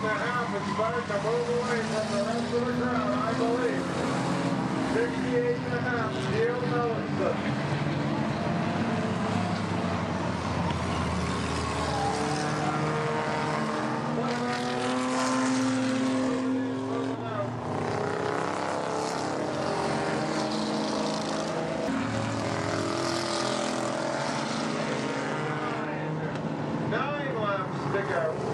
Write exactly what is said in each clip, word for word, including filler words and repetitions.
and a half is starting to move away from the rest of the crowd, I believe. sixty-eight and a half, Gio Mellenson. Nine laps to go.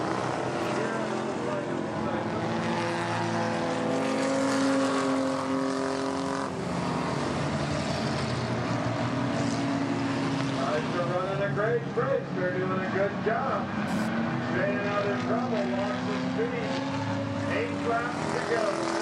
Great bridge, they're doing a good job. Staying out of trouble, lost some speed. Eight laps to go.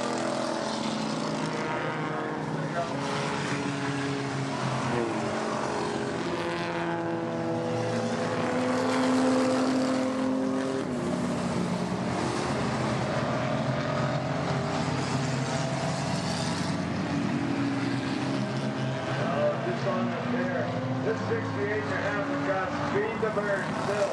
Oh, just on the pair. This sixty-eight and a half has got speed to burn still.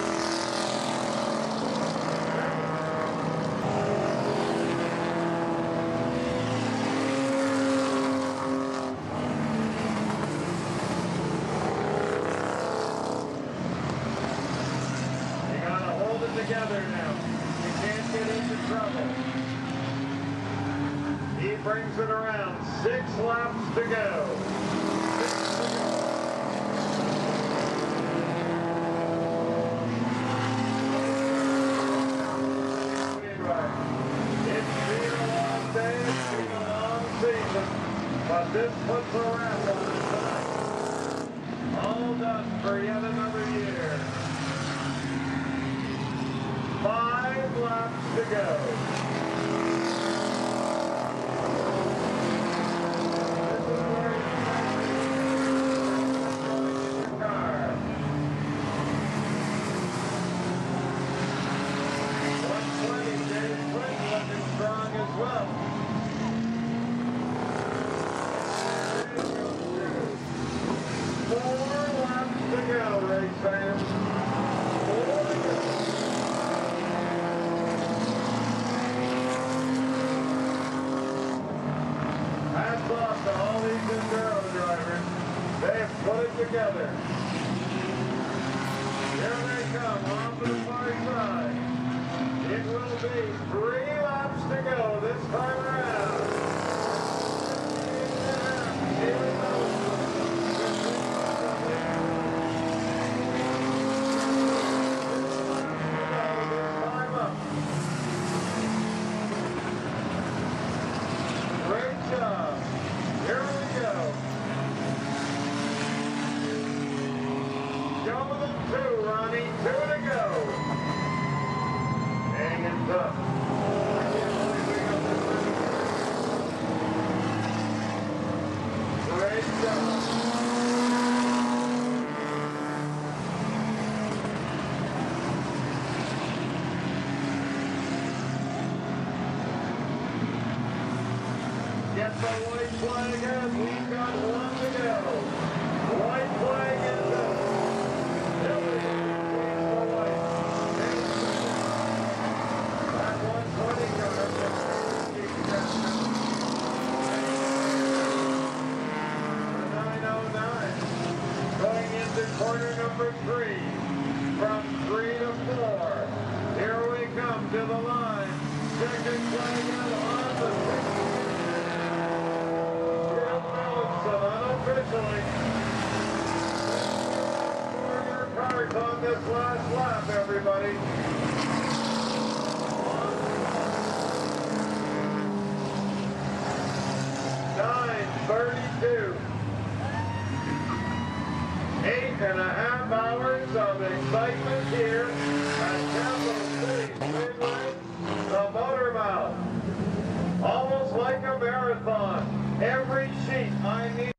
You gotta hold it together now. You can't get into trouble. He brings it around. Six laps to go. Six to go. But this puts a wrap on it tonight. All done for yet another year. Five laps to go. This is where you your car. one twenty, James Quinn looking strong as well. Four laps to go, race fans. Four to go. Hats off to all these enduro drivers. They have put it together. Here they come, off to the far side. It will be three laps to go this time around. Here we go. Here we go. Go with them two, Ronnie. Two to go. Hanging tough. I can't believe we got this many. Great job. Get the white flag in. We've got one to go. White flag is up. Billy leads the white. That one twenty car. nine oh nine. Going into corner number three. From three to four. Here we come to the line. Second flag out on the sixth. Unofficially, for your cards on this last lap, everybody. nine thirty-two. Eight and a half hours of excitement here at Capital City Speedway, the Motor Mouth. Almost like a marathon. Every sheet, I mean